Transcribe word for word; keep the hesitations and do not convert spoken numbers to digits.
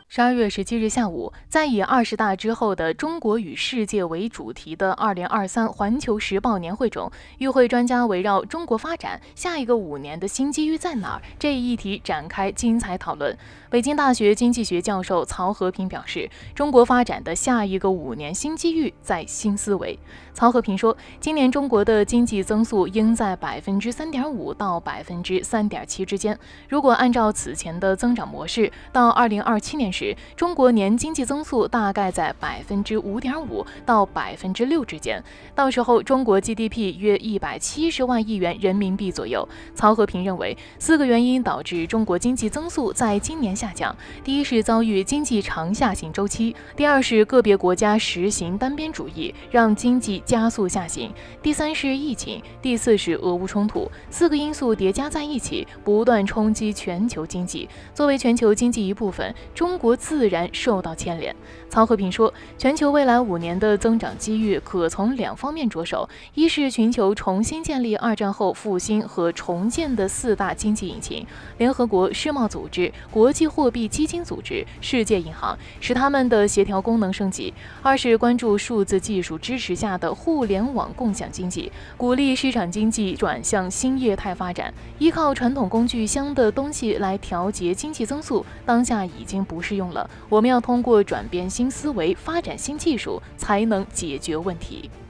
十二月十七日下午，在以二十大之后的中国与世界为主题的二零二三环球时报年会中，与会专家围绕中国发展下一个五年的新机遇在哪儿这一议题展开精彩讨论。北京大学经济学教授曹和平表示，中国发展的下一个五年新机遇在新思维。曹和平说，今年中国的经济增速应在百分之三点五到百分之三点七之间。如果按照此前的增长模式，到二零二七年时，中国年经济增速大概在百分之五点五到百分之六之间。到时候，中国 G D P 约一百七十万亿元人民币左右。曹和平认为，四个原因导致中国经济增速在今年下降：第一是遭遇经济长下行周期；第二是个别国家实行单边主义，让经济加速下行；第三是疫情；第四是俄乌冲突。四个因素叠加在一起，不断冲击全球经济。作为全球经济一部分，中国自然受到牵连。曹和平说，全球未来五年的增长机遇可从两方面着手：一是寻求重新建立二战后复兴和重建的四大经济引擎——联合国、世贸组织、国际货币基金组织、世界银行，使它们的协调功能升级；二是关注数字技术支持下的互联网共享经济，鼓励市场经济转向新业态发展。依靠传统工具箱的东西来调节经济增速，当下已经不适用了。我们要通过转变新思维、发展新技术，才能解决问题。